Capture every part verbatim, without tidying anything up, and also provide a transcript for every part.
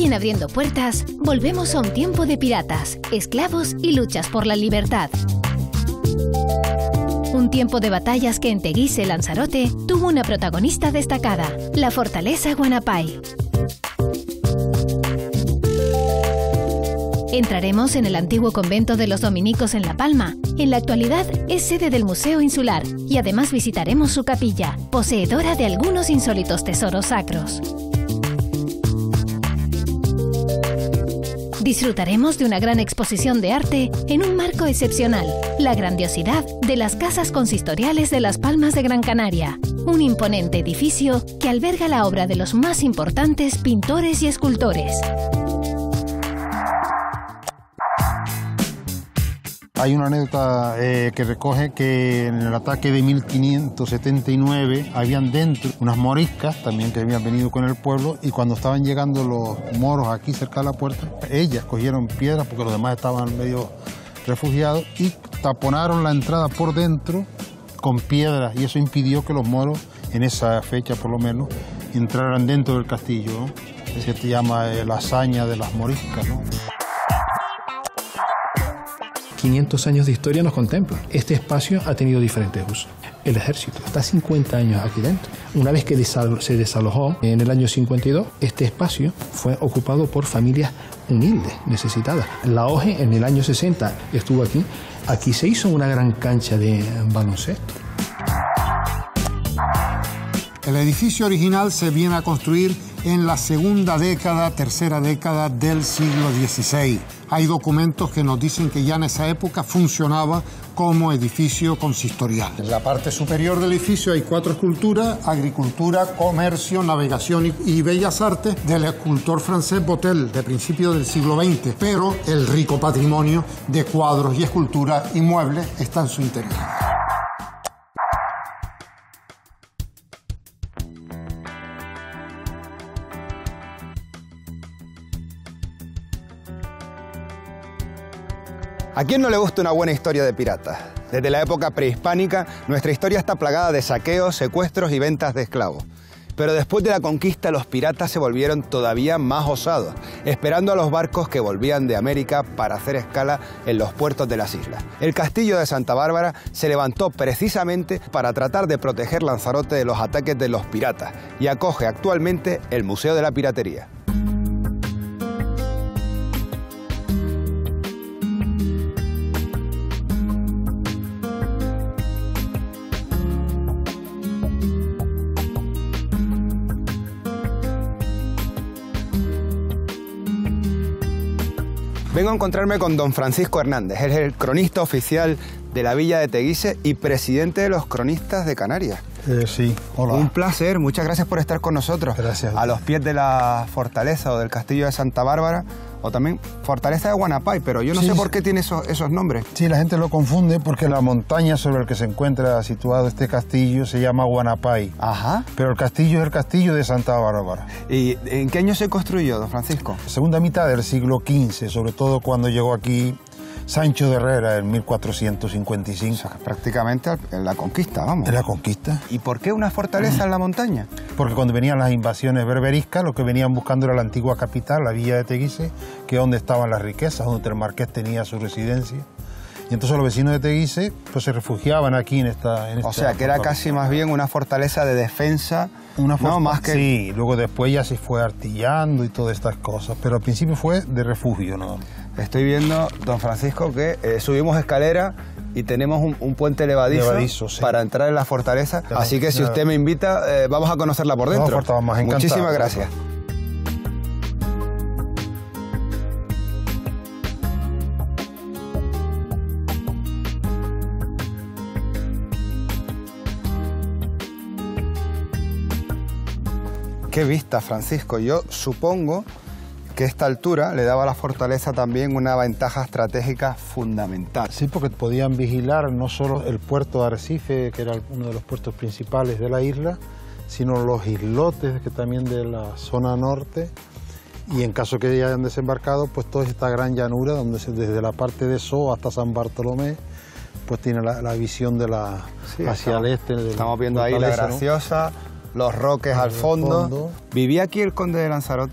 Hoy en Abriendo Puertas, volvemos a un tiempo de piratas, esclavos y luchas por la libertad. Un tiempo de batallas que en Teguise, Lanzarote, tuvo una protagonista destacada, la fortaleza Guanapay. Entraremos en el antiguo convento de los dominicos en La Palma. En la actualidad es sede del Museo Insular y además visitaremos su capilla, poseedora de algunos insólitos tesoros sacros. Disfrutaremos de una gran exposición de arte en un marco excepcional, la grandiosidad de las casas consistoriales de Las Palmas de Gran Canaria, un imponente edificio que alberga la obra de los más importantes pintores y escultores. Hay una anécdota eh, que recoge que en el ataque de mil quinientos setenta y nueve habían dentro unas moriscas también que habían venido con el pueblo, y cuando estaban llegando los moros aquí cerca de la puerta, ellas cogieron piedras porque los demás estaban medio refugiados y taponaron la entrada por dentro con piedras, y eso impidió que los moros, en esa fecha por lo menos, entraran dentro del castillo, ¿no? Eso se llama eh, la hazaña de las moriscas, ¿no? quinientos años de historia nos contemplan. Este espacio ha tenido diferentes usos. El ejército está cincuenta años aquí dentro. Una vez que desal se desalojó en el año cincuenta y dos, este espacio fue ocupado por familias humildes, necesitadas. La O G E en el año sesenta estuvo aquí. Aquí se hizo una gran cancha de baloncesto. El edificio original se viene a construir en la segunda década, tercera década del siglo dieciséis. Hay documentos que nos dicen que ya en esa época funcionaba como edificio consistorial. En la parte superior del edificio hay cuatro esculturas: agricultura, comercio, navegación y, y bellas artes, del escultor francés Botel, de principios del siglo veinte. Pero el rico patrimonio de cuadros y esculturas y muebles está en su interior. ¿A quién no le gusta una buena historia de piratas? Desde la época prehispánica, nuestra historia está plagada de saqueos, secuestros y ventas de esclavos. Pero después de la conquista, los piratas se volvieron todavía más osados, esperando a los barcos que volvían de América para hacer escala en los puertos de las islas. El castillo de Santa Bárbara se levantó precisamente para tratar de proteger Lanzarote de los ataques de los piratas y acoge actualmente el Museo de la Piratería. Vengo a encontrarme con don Francisco Hernández. Él es el cronista oficial de la villa de Teguise y presidente de los cronistas de Canarias. Eh, sí, hola. Un placer, muchas gracias por estar con nosotros. Gracias. A los pies de la fortaleza o del castillo de Santa Bárbara, o también fortaleza de Guanapay, pero yo no sí, sé por qué tiene esos, esos nombres. Sí, la gente lo confunde porque la montaña sobre la que se encuentra situado este castillo se llama Guanapay. Ajá. Pero el castillo es el castillo de Santa Bárbara. ¿Y en qué año se construyó, don Francisco? Segunda mitad del siglo quince, sobre todo cuando llegó aquí Sancho de Herrera en mil cuatrocientos cincuenta y cinco. O sea, prácticamente en la conquista, vamos. En la conquista. ¿Y por qué una fortaleza en la montaña? Porque cuando venían las invasiones berberiscas, lo que venían buscando era la antigua capital, la villa de Teguise, que es donde estaban las riquezas, donde el marqués tenía su residencia. Y entonces los vecinos de Teguise pues, se refugiaban aquí en esta... En esta o sea, que era casi más bien una fortaleza de defensa, una fortaleza, no más que... Sí, luego después ya se fue artillando y todas estas cosas, pero al principio fue de refugio, ¿no? Estoy viendo, don Francisco, que eh, subimos escalera y tenemos un, un puente levadizo, levadizo sí. para entrar en la fortaleza. Ya, así que si ya. usted me invita, eh, vamos a conocerla por dentro. No, por más encantado. Muchísimas gracias. Qué vista, Francisco. Yo supongo que esta altura le daba a la fortaleza también una ventaja estratégica fundamental. Sí, porque podían vigilar no solo el puerto de Arrecife, que era uno de los puertos principales de la isla, sino los islotes que también de la zona norte, y en caso que ya hayan desembarcado, pues toda esta gran llanura, donde se, desde la parte de So hasta San Bartolomé, pues tiene la, la visión de la, sí, hacia estamos, el este. De estamos viendo ahí la Graciosa, ¿no? Los roques al fondo. fondo. ¿Vivía aquí el conde de Lanzarote?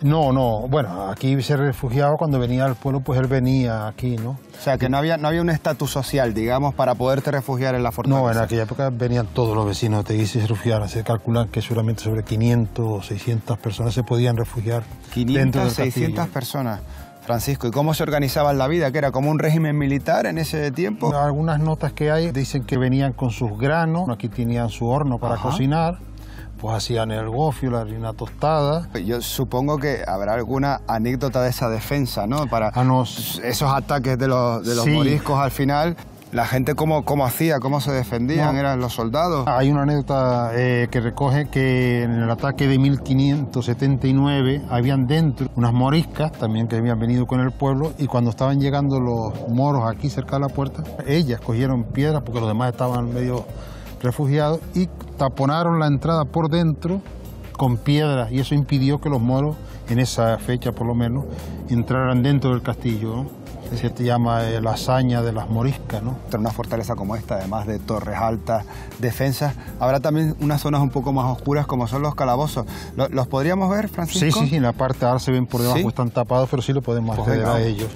No, no, bueno, aquí se refugiaba cuando venía al pueblo, pues él venía aquí, ¿no? O sea, que no había, no había un estatus social, digamos, para poderte refugiar en la fortaleza. No, en aquella época venían todos los vecinos de Teguise y se refugiaban. Se calculan que seguramente sobre quinientas o seiscientas personas se podían refugiar dentro del castillo. seiscientas personas. Francisco, ¿y cómo se organizaba la vida? ¿Que era como un régimen militar en ese tiempo? Algunas notas que hay dicen que venían con sus granos, aquí tenían su horno para Ajá. cocinar, pues hacían el gofio, la harina tostada. Yo supongo que habrá alguna anécdota de esa defensa, ¿no? Para ah, nos... esos ataques de los, de los sí. moriscos al final. ¿La gente cómo, cómo hacía? ¿Cómo se defendían? No. ¿Eran los soldados? Hay una anécdota eh, que recoge que en el ataque de mil quinientos setenta y nueve habían dentro unas moriscas también que habían venido con el pueblo, y cuando estaban llegando los moros aquí cerca de la puerta, ellas cogieron piedras porque los demás estaban medio refugiados y taponaron la entrada por dentro con piedras, y eso impidió que los moros, en esa fecha por lo menos, entraran dentro del castillo, ¿no? Se te llama eh, la hazaña de las moriscas, ¿no? En una fortaleza como esta, además de torres altas, defensas, habrá también unas zonas un poco más oscuras como son los calabozos. ¿Los, los podríamos ver, Francisco? Sí, sí, sí, en la parte ahora se ven por debajo, ¿sí? Están tapados, pero sí lo podemos pues acceder venga. a ellos.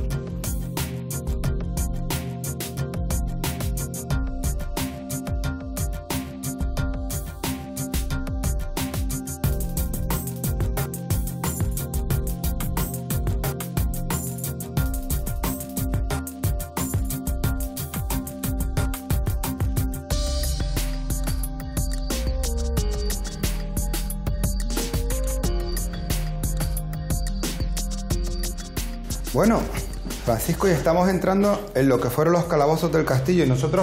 Bueno, Francisco, y estamos entrando en lo que fueron los calabozos del castillo, y nosotros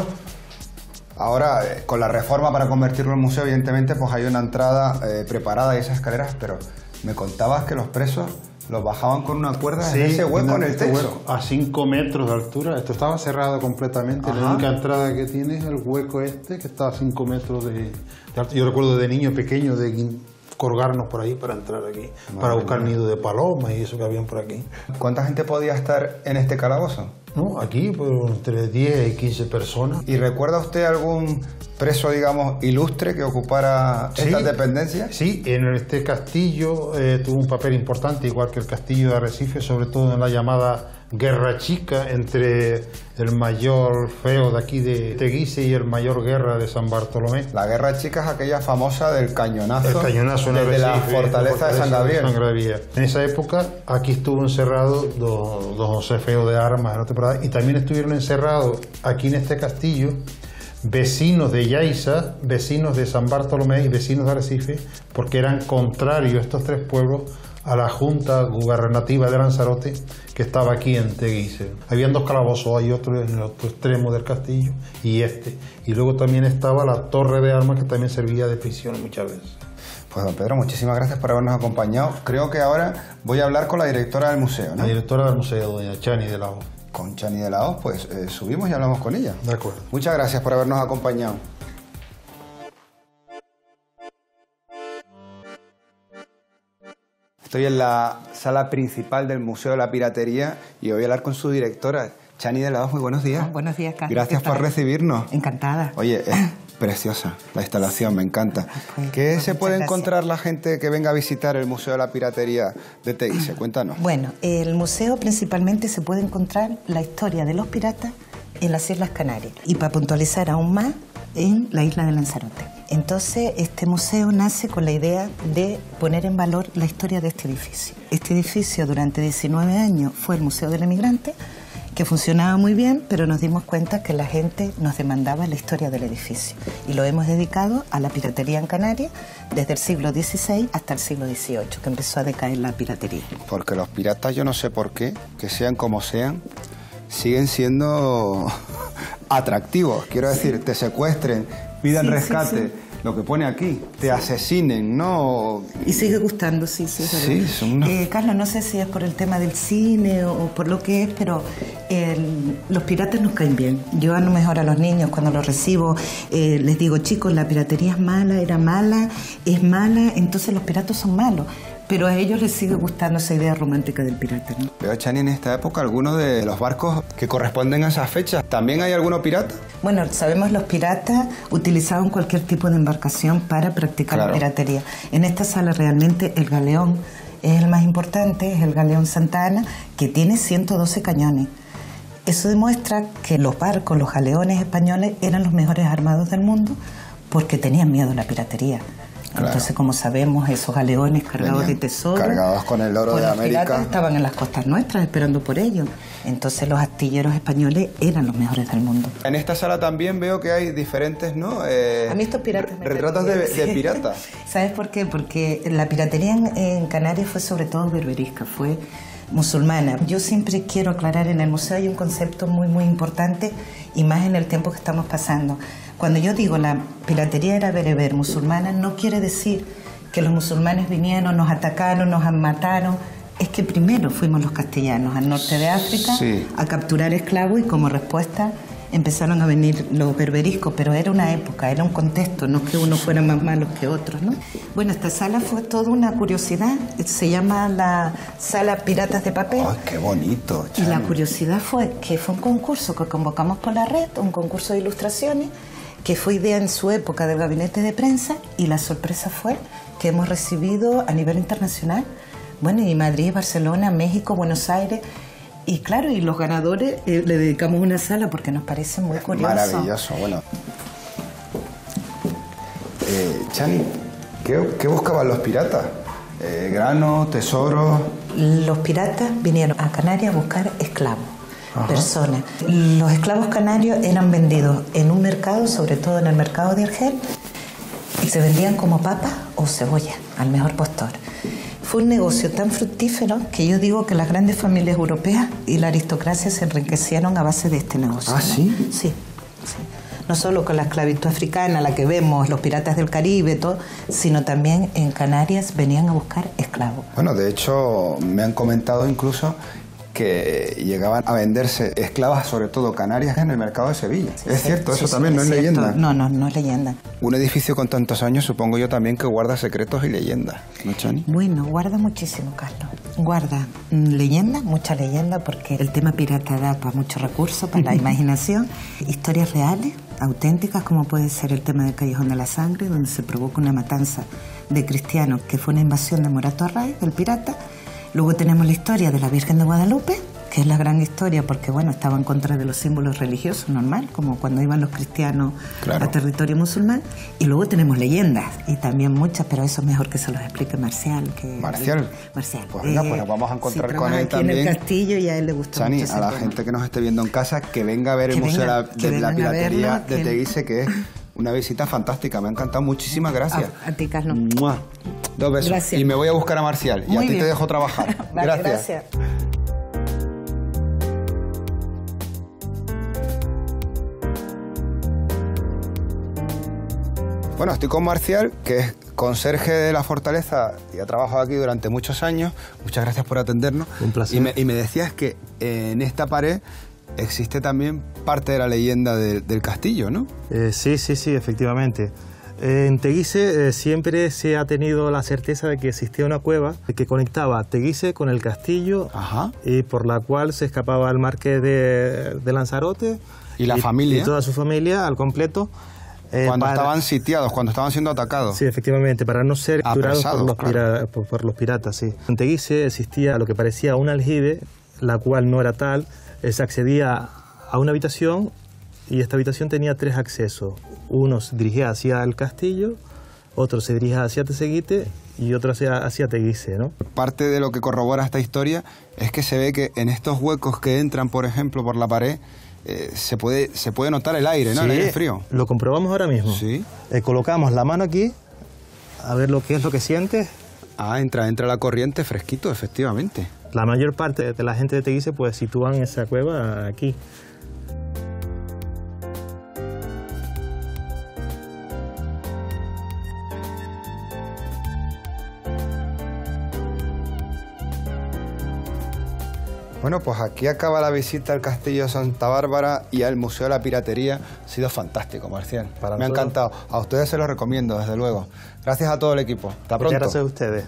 ahora eh, con la reforma para convertirlo en museo, evidentemente pues hay una entrada eh, preparada y esas escaleras, pero me contabas que los presos los bajaban con una cuerda sí, en ese hueco en el este techo. Hueco, a cinco metros de altura. Esto estaba cerrado completamente. Ajá. La única entrada que tiene es el hueco este, que está a cinco metros de, de altura. Yo recuerdo de niño pequeño de colgarnos por ahí para entrar aquí, Madre para buscar nidos de palomas y eso que habían por aquí. ¿Cuánta gente podía estar en este calabozo? No, aquí pues, entre diez y quince personas. ¿Y recuerda usted algún preso, digamos, ilustre que ocupara sí, estas dependencias? Sí, en este castillo eh, tuvo un papel importante, igual que el castillo de Arrecife, sobre todo en la llamada Guerra Chica entre el mayor feo de aquí de Teguise y el mayor Guerra de San Bartolomé. La Guerra Chica es aquella famosa del cañonazo, el cañonazo desde Arrecife, la fortaleza, la fortaleza de San Gabriel. San Gabriel. En esa época aquí estuvo encerrado don, don José Feo de Armas en la temporada, y también estuvieron encerrados aquí en este castillo vecinos de Yaiza, vecinos de San Bartolomé y vecinos de Arrecife, porque eran contrarios estos tres pueblos a la Junta Gubernativa de Lanzarote que estaba aquí en Teguise. Habían dos calabozos, hay otro en el otro extremo del castillo y este. Y luego también estaba la torre de armas, que también servía de prisión muchas veces. Pues don Pedro, muchísimas gracias por habernos acompañado. Creo que ahora voy a hablar con la directora del museo, ¿no? La directora del museo, doña Chani de la Hoz. Con Chani de la Hoz, pues eh, subimos y hablamos con ella. De acuerdo. Muchas gracias por habernos acompañado. Estoy en la sala principal del Museo de la Piratería y voy a hablar con su directora, Chani de la Hoz. Muy buenos días. Oh, buenos días, Carlos. Gracias por recibirnos. Encantada. Oye, es preciosa la instalación, me encanta. Pues, ¿Qué pues se puede gracias. encontrar la gente que venga a visitar el Museo de la Piratería de Teguise? Cuéntanos. Bueno, el museo principalmente se puede encontrar la historia de los piratas en las Islas Canarias, y para puntualizar aún más, en la isla de Lanzarote. Entonces, este museo nace con la idea de poner en valor la historia de este edificio. Este edificio durante diecinueve años fue el Museo del Emigrante, que funcionaba muy bien, pero nos dimos cuenta que la gente nos demandaba la historia del edificio. Y lo hemos dedicado a la piratería en Canarias desde el siglo dieciséis hasta el siglo dieciocho, que empezó a decaer la piratería. Porque los piratas, yo no sé por qué, que sean como sean, siguen siendo atractivos. Quiero decir, te secuestren, pidan sí, rescate, sí, sí. Lo que pone aquí, te asesinen, ¿no? Y sigue gustando, sí, sí. Sí, son una... eh, Carlos, no sé si es por el tema del cine o, o por lo que es, pero el, los piratas nos caen bien. Yo a lo mejor a los niños cuando los recibo eh, les digo, chicos, la piratería es mala, era mala, es mala, entonces los piratas son malos. Pero a ellos les sigue gustando esa idea romántica del pirata, ¿no? Veo, Chani, en esta época algunos de los barcos que corresponden a esas fechas. ¿También hay alguno pirata? Bueno, sabemos los piratas utilizaban cualquier tipo de embarcación para practicar claro. la piratería. En esta sala realmente el galeón es el más importante, es el galeón Santa Ana, que tiene ciento doce cañones. Eso demuestra que los barcos, los galeones españoles eran los mejores armados del mundo porque tenían miedo a la piratería. Claro. Entonces, como sabemos, esos galeones cargados Venían de tesoros, cargados con el oro pues de los América, piratas estaban en las costas nuestras esperando por ellos. Entonces los astilleros españoles eran los mejores del mundo. En esta sala también veo que hay diferentes, ¿no? Eh, a mí estos piratas me retratos de, de piratas. ¿Sabes por qué? Porque la piratería en, en Canarias fue sobre todo berberisca, fue musulmana. Yo siempre quiero aclarar, en el museo hay un concepto muy muy importante, y más en el tiempo que estamos pasando. Cuando yo digo la piratería era bereber, musulmana, no quiere decir que los musulmanes vinieron, nos atacaron, nos mataron. Es que primero fuimos los castellanos al norte de África, sí, a capturar esclavos, y como respuesta empezaron a venir los berberiscos, pero era una época, era un contexto, no que unos fueran más malos que otros, ¿no? Bueno, esta sala fue toda una curiosidad, se llama la Sala Piratas de Papel. ¡Ay, qué bonito! Chani. Y la curiosidad fue que fue un concurso que convocamos por la red, un concurso de ilustraciones, que fue idea en su época del gabinete de prensa, y la sorpresa fue que hemos recibido a nivel internacional, bueno, y Madrid, Barcelona, México, Buenos Aires. Y claro, y los ganadores eh, le dedicamos una sala porque nos parece muy curioso. Maravilloso, bueno. Eh, Chani, ¿qué, ¿qué buscaban los piratas? Eh, ¿Grano, tesoro? Los piratas vinieron a Canarias a buscar esclavos, ajá, personas. Los esclavos canarios eran vendidos en un mercado, sobre todo en el mercado de Argel, y se vendían como papas o cebolla, al mejor postor. Fue un negocio tan fructífero que yo digo que las grandes familias europeas y la aristocracia se enriquecieron a base de este negocio. ¿Ah, ¿no? sí? Sí, sí. No solo con la esclavitud africana, la que vemos, los piratas del Caribe, todo, sino también en Canarias venían a buscar esclavos. Bueno, de hecho, me han comentado incluso que llegaban a venderse esclavas, sobre todo canarias, en el mercado de Sevilla. Sí, ¿es sí, cierto? Sí, eso sí, también no es cierto. leyenda. No, no, no es leyenda. Un edificio con tantos años, supongo yo también que guarda secretos y leyendas, ¿no, Chani? Bueno, guarda muchísimo, Carlos. Guarda mm, leyenda, mucha leyenda, porque el tema pirata da para muchos recursos, para la imaginación. Historias reales, auténticas, como puede ser el tema del Callejón de la Sangre, donde se provoca una matanza de cristianos, que fue una invasión de Morato Arraiz, del pirata. Luego tenemos la historia de la Virgen de Guadalupe, que es la gran historia porque, bueno, estaba en contra de los símbolos religiosos, normal, como cuando iban los cristianos, claro, a territorio musulmán. Y luego tenemos leyendas, y también muchas, pero eso es mejor que se los explique Marcial. Que ¿Marcial? Marcial. Pues venga, pues nos vamos a encontrar sí, con él aquí también. en el castillo, y a él le gustó Chani, mucho a la tema. gente que nos esté viendo en casa, que venga a ver que el Museo venga, de la, de la Piratería verlo, de que... Teguise, que es una visita fantástica. Me ha encantado. Muchísimas gracias. A, a ti, Carlos. ¡Mua! Dos besos. Gracias. Y me voy a buscar a Marcial. Y Muy a ti bien. te dejo trabajar. Vale, gracias. gracias. Bueno, estoy con Marcial, que es conserje de la fortaleza y ha trabajado aquí durante muchos años. Muchas gracias por atendernos. Un placer. Y me, y me decías que en esta pared existe también parte de la leyenda de, del castillo, ¿no? Eh, sí, sí, sí, efectivamente. Eh, en Teguise eh, siempre se ha tenido la certeza de que existía una cueva que conectaba Teguise con el castillo. Ajá. Y por la cual se escapaba el marqués de, de Lanzarote. ¿Y la familia? Y toda su familia al completo. Eh, cuando para, estaban sitiados, cuando estaban siendo atacados. Sí, efectivamente, para no ser capturados por, los claro. pira, por, por los piratas, sí. En Teguise existía lo que parecía un aljibe, la cual no era tal. Eh, se accedía a una habitación y esta habitación tenía tres accesos. Uno se dirigía hacia el castillo, otro se dirigía hacia Teseguite y otro hacia, hacia Teguise, ¿no? Parte de lo que corrobora esta historia es que se ve que en estos huecos que entran, por ejemplo, por la pared, Eh, se puede se puede notar el aire, ¿no? Sí, el aire frío. Lo comprobamos ahora mismo. Sí. Eh, colocamos la mano aquí, a ver lo que es lo que sientes. Ah, entra, entra la corriente fresquito, efectivamente. La mayor parte de la gente de Teguise pues sitúan esa cueva aquí. Bueno, pues aquí acaba la visita al Castillo de Santa Bárbara y al Museo de la Piratería. Ha sido fantástico, Marcial. Para Me ha encantado. A ustedes se lo recomiendo, desde luego. Gracias a todo el equipo. Hasta pronto. Muchas gracias a ustedes.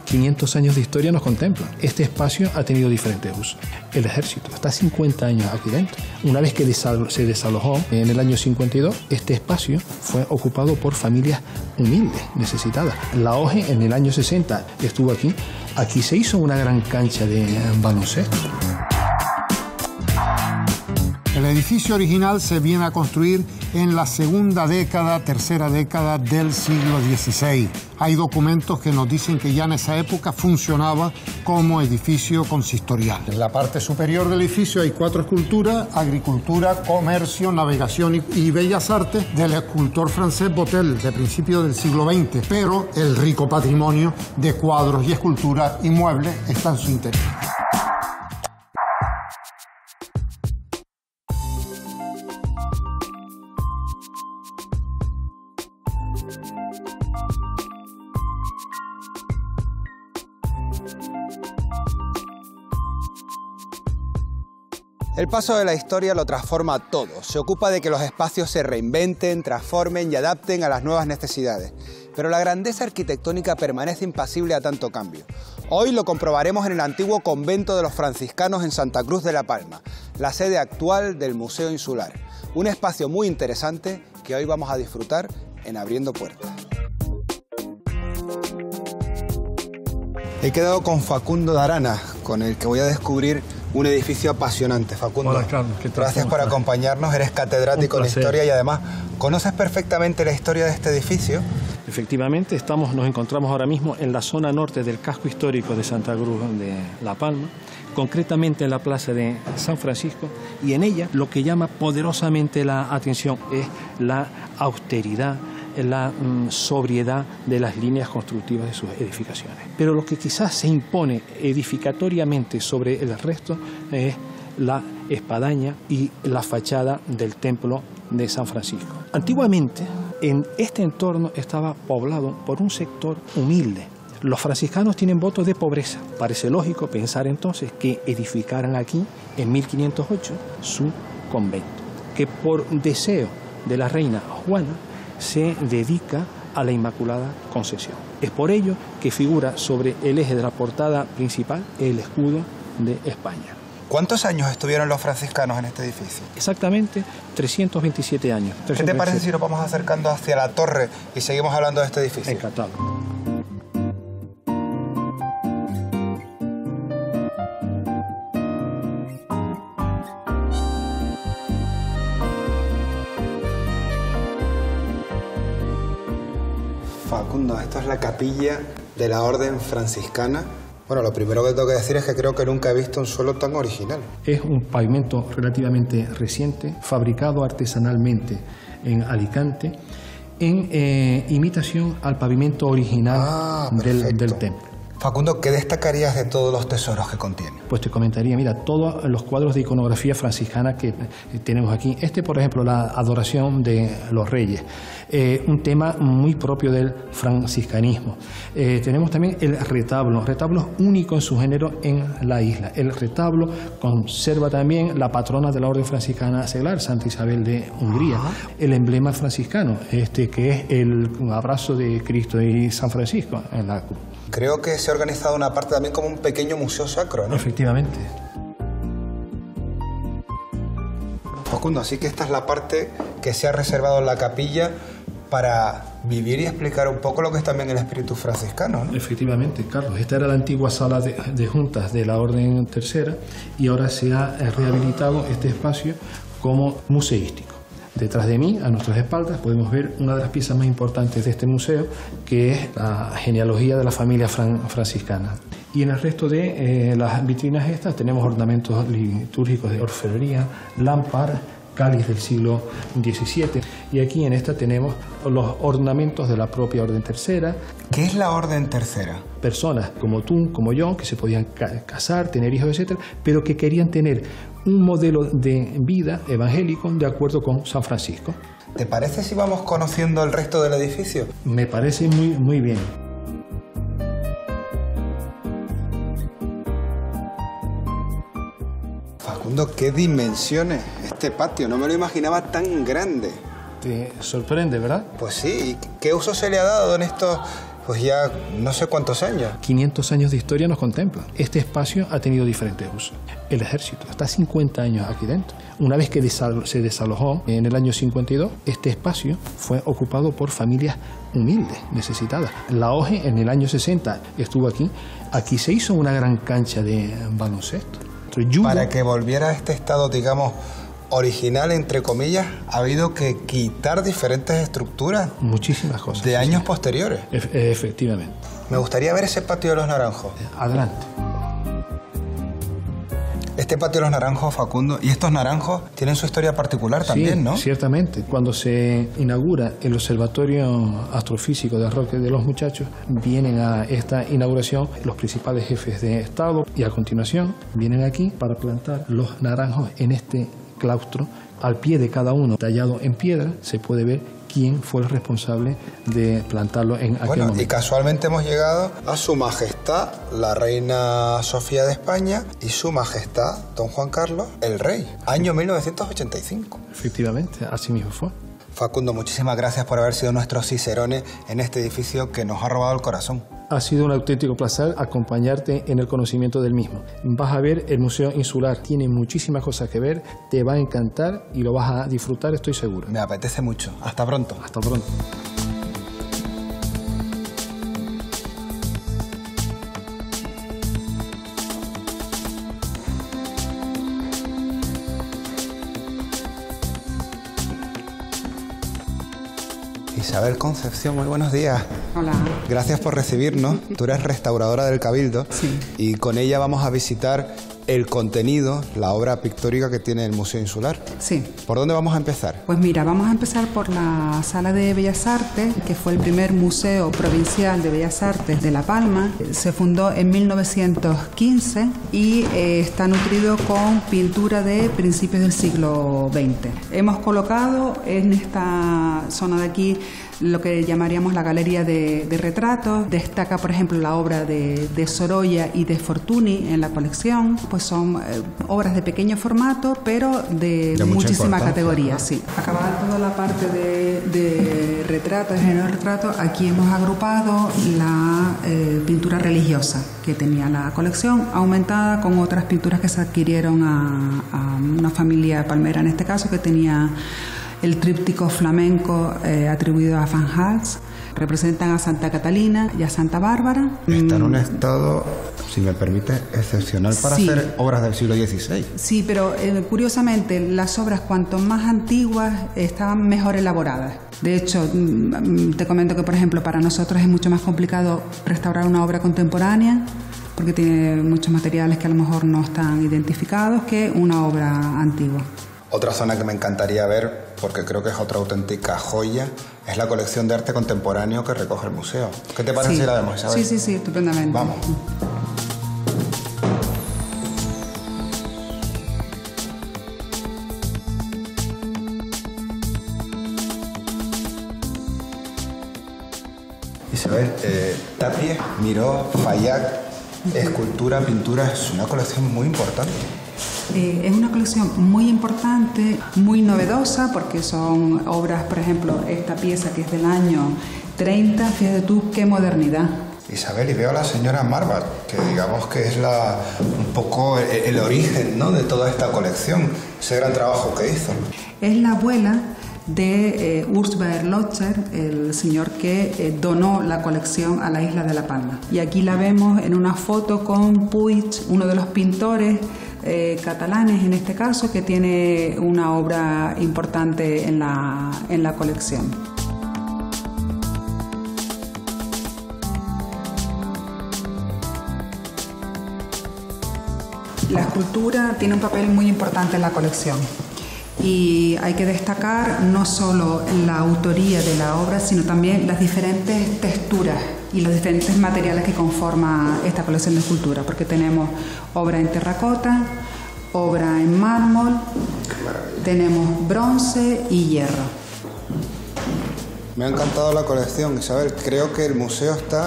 quinientos años de historia nos contemplan. Este espacio ha tenido diferentes usos. El ejército está cincuenta años aquí dentro. Una vez que desal se desalojó en el año cincuenta y dos, este espacio fue ocupado por familias humildes, necesitadas. La O G E en el año sesenta estuvo aquí. Aquí se hizo una gran cancha de baloncesto. El edificio original se viene a construir en la segunda década, tercera década del siglo dieciséis. Hay documentos que nos dicen que ya en esa época funcionaba como edificio consistorial. En la parte superior del edificio hay cuatro esculturas: agricultura, comercio, navegación y, y bellas artes, del escultor francés Botel, de principios del siglo veinte. Pero el rico patrimonio de cuadros y esculturas y muebles está en su interior. El paso de la historia lo transforma todo. Se ocupa de que los espacios se reinventen, transformen y adapten a las nuevas necesidades. Pero la grandeza arquitectónica permanece impasible a tanto cambio. Hoy lo comprobaremos en el antiguo convento de los franciscanos en Santa Cruz de la Palma, la sede actual del Museo Insular. Un espacio muy interesante que hoy vamos a disfrutar en Abriendo Puertas. He quedado con Facundo de Arana, con el que voy a descubrir un edificio apasionante. Facundo, hola, Carlos, ¿qué tal? Gracias por acompañarnos, eres catedrático en historia y además conoces perfectamente la historia de este edificio. Efectivamente, estamos, nos encontramos ahora mismo en la zona norte del casco histórico de Santa Cruz de La Palma, concretamente en la plaza de San Francisco, y en ella lo que llama poderosamente la atención es la austeridad, la mm, sobriedad de las líneas constructivas de sus edificaciones. Pero lo que quizás se impone edificatoriamente sobre el resto es la espadaña y la fachada del templo de San Francisco. Antiguamente, en este entorno estaba poblado por un sector humilde. Los franciscanos tienen votos de pobreza. Parece lógico pensar entonces que edificaran aquí, en mil quinientos ocho, su convento, que por deseo de la reina Juana se dedica a la Inmaculada Concepción. Es por ello que figura sobre el eje de la portada principal el escudo de España. ¿Cuántos años estuvieron los franciscanos en este edificio? Exactamente trescientos veintisiete años. ¿Qué te parece si nos vamos acercando hacia la torre y seguimos hablando de este edificio? Encantado. Facundo, esto es la capilla de la Orden Franciscana. Bueno, lo primero que tengo que decir es que creo que nunca he visto un suelo tan original. Es un pavimento relativamente reciente, fabricado artesanalmente en Alicante, en eh, imitación al pavimento original ah, del, del templo. Facundo, ¿qué destacarías de todos los tesoros que contiene? Pues te comentaría, mira, todos los cuadros de iconografía franciscana que tenemos aquí. Este, por ejemplo, la adoración de los reyes, eh, un tema muy propio del franciscanismo. Eh, tenemos también el retablo, retablo único en su género en la isla. El retablo conserva también la patrona de la orden franciscana seglar, Santa Isabel de Hungría. Ajá. El emblema franciscano, este que es el abrazo de Cristo y San Francisco en la cruz. Creo que se ha organizado una parte también como un pequeño museo sacro, ¿no? Efectivamente. Facundo, así que esta es la parte que se ha reservado en la capilla para vivir y explicar un poco lo que es también el espíritu franciscano, ¿no? Efectivamente, Carlos. Esta era la antigua sala de, de juntas de la Orden Tercera y ahora se ha rehabilitado este espacio como museístico. Detrás de mí, a nuestras espaldas, podemos ver una de las piezas más importantes de este museo, que es la genealogía de la familia fran franciscana. Y en el resto de eh, las vitrinas estas tenemos ornamentos litúrgicos de orfebrería, lámparas, cáliz del siglo diecisiete. Y aquí en esta tenemos los ornamentos de la propia Orden Tercera. ¿Qué es la Orden Tercera? Personas como tú, como yo, que se podían ca casar, tener hijos, etcétera, pero que querían tener un modelo de vida evangélico de acuerdo con San Francisco. ¿Te parece si vamos conociendo el resto del edificio? Me parece muy, muy bien. Facundo, ¿qué dimensiones este patio? No me lo imaginaba tan grande. Te sorprende, ¿verdad? Pues sí. ¿Qué uso se le ha dado en estos pues ya no sé cuántos años. quinientos años de historia nos contemplan. Este espacio ha tenido diferentes usos. El ejército está cincuenta años aquí dentro. Una vez que desal- se desalojó en el año cincuenta y dos, este espacio fue ocupado por familias humildes, necesitadas. La O G E en el año sesenta estuvo aquí. Aquí se hizo una gran cancha de baloncesto. Judo. Para que volviera a este estado, digamos, original, entre comillas, ha habido que quitar diferentes estructuras. Muchísimas cosas. De sí, años sí. posteriores. Ef- efectivamente. Me gustaría ver ese patio de los Naranjos. Adelante. Este patio de los Naranjos, Facundo, y estos naranjos tienen su historia particular también, sí, ¿no? Ciertamente. Cuando se inaugura el Observatorio Astrofísico de Roque de los Muchachos, vienen a esta inauguración los principales jefes de Estado y a continuación vienen aquí para plantar los naranjos en este claustro. Al pie de cada uno, tallado en piedra, se puede ver quién fue el responsable de plantarlo en aquel Bueno, momento. y casualmente hemos llegado a Su Majestad, la Reina Sofía de España, y Su Majestad, Don Juan Carlos, el Rey, año mil novecientos ochenta y cinco. Efectivamente, así mismo fue. Facundo, muchísimas gracias por haber sido nuestros cicerones en este edificio que nos ha robado el corazón. Ha sido un auténtico placer acompañarte en el conocimiento del mismo. Vas a ver el Museo Insular, tiene muchísimas cosas que ver, te va a encantar y lo vas a disfrutar, estoy seguro. Me apetece mucho. Hasta pronto. Hasta pronto. Isabel Concepción, muy buenos días. Hola. Gracias por recibirnos. Tú eres restauradora del Cabildo. Sí. Y con ella vamos a visitar el contenido, la obra pictórica que tiene el Museo Insular. Sí. ¿Por dónde vamos a empezar? Pues mira, vamos a empezar por la Sala de Bellas Artes, que fue el primer museo provincial de Bellas Artes de La Palma. Se fundó en mil novecientos quince y eh, está nutrido con pintura de principios del siglo veinte. Hemos colocado en esta zona de aquí lo que llamaríamos la galería de, de retratos. Destaca, por ejemplo, la obra de, de Sorolla y de Fortuny en la colección. Pues son eh, obras de pequeño formato, pero de, De mucha muchísima importancia. categoría. Sí. Acabada toda la parte de, de retrato, de género de retrato, aquí hemos agrupado la eh, pintura religiosa que tenía la colección, aumentada con otras pinturas que se adquirieron a, a una familia palmera, en este caso, que tenía el tríptico flamenco eh, atribuido a Van Hals. Representan a Santa Catalina y a Santa Bárbara. Está en un estado, si me permite, excepcional para Sí. hacer obras del siglo dieciséis. Sí, pero eh, curiosamente las obras cuanto más antiguas estaban mejor elaboradas. De hecho, mm, te comento que, por ejemplo, para nosotros es mucho más complicado restaurar una obra contemporánea porque tiene muchos materiales que a lo mejor no están identificados que una obra antigua. Otra zona que me encantaría ver, porque creo que es otra auténtica joya, es la colección de arte contemporáneo que recoge el museo. ¿Qué te parece Sí. si la vemos, Isabel? Sí, sí, sí, estupendamente. Vamos. Isabel, eh, Tapies, Miró, Fayat, escultura, pintura, es una colección muy importante. Eh, es una colección muy importante, muy novedosa, porque son obras, por ejemplo, esta pieza que es del año treinta, fíjate tú qué modernidad. Isabel, y veo a la señora Marbat, que digamos que es la, un poco el, el origen, ¿no?, de toda esta colección, ese gran trabajo que hizo. Es la abuela de eh, Urs Berlocher, el señor que eh, donó la colección a la isla de La Palma. Y aquí la vemos en una foto con Puig, uno de los pintores eh, catalanes en este caso, que tiene una obra importante en la, en la colección. La escultura tiene un papel muy importante en la colección. Y hay que destacar no solo la autoría de la obra, sino también las diferentes texturas y los diferentes materiales que conforman esta colección de escultura, porque tenemos obra en terracota, obra en mármol, tenemos bronce y hierro. Me ha encantado la colección, Isabel. Creo que el museo está